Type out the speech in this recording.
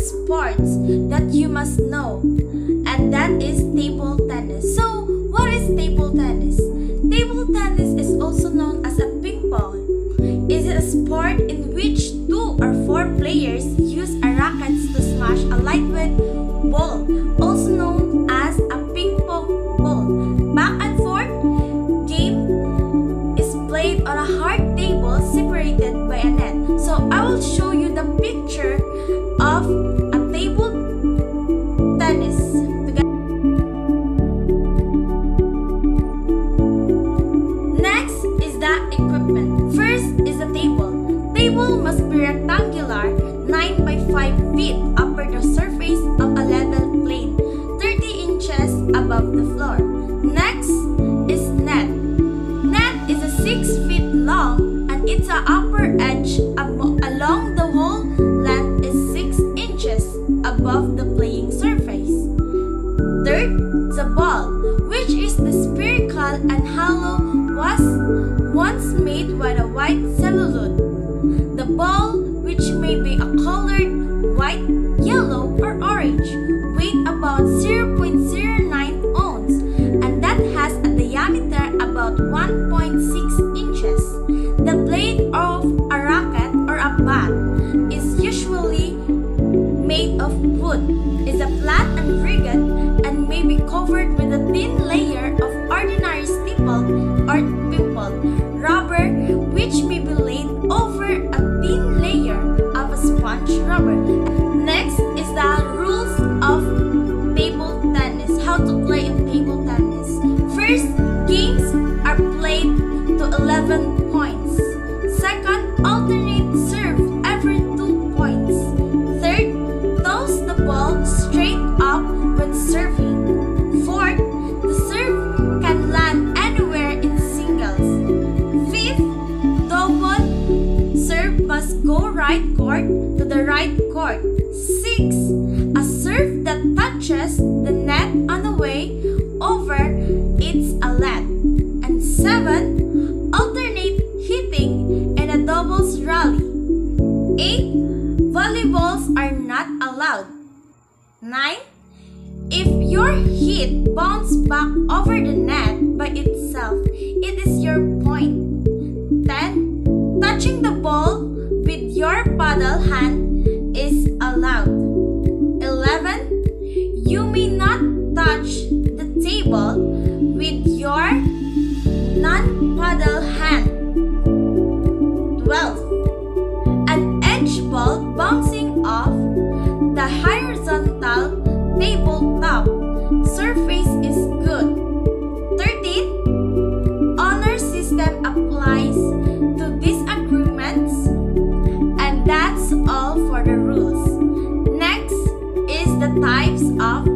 sports that you must know, and that is table tennis. So, what is table tennis? Table tennis is also known as a ping pong. It is a sport in which 2 or 4 players use a racket to smash a lightweight ball, also known as a ping pong ball. Back and forth game is played on a hard table separated by a net. So I will show you the picture of a table tennis. Next is the equipment. First is the table. Table must be rectangular, 9 by 5 feet upper the surface of a level plane, 30 inches above the floor. Next is net. Net is a 6 feet long and its upper edge along the whole length is 6 inches above the playing surface. Third, the ball, which is the spherical and hollow, was once made by the white celluloid. The ball, which may be a colored white, yellow, or orange, weight about 0.09 ounce, and that has a diameter about 1.6 inches. The blade of a racket or a bat is usually made of wood, is a flat and rigid, and may be covered with a thin layer of ordinary stipple or pimple rubber, which may be laid over a thin layer of a sponge rubber. Next is the rules of table tennis. How to play in table tennis. First, games are played to 11 points. Second, alternate serve every 2 points. Third, toss the ball straight up when serving. Fourth, the serve can land anywhere in singles. Fifth, double serve must go right court to the right court. Sixth, a serve that touches the net on the way over it's a let. And 7, alternate hitting in a doubles rally. 8, volleyballs are not allowed. 9, if your hit bounces back over the net by itself, it is your point. 10, touching the ball with your paddle hand is allowed. 11, you may not touch the table with your non-paddle hand. 12, an edge ball bouncing off the horizontal tabletop surface is good. 13, honor system applies to disagreements, and that's all for the rules. Next is the types of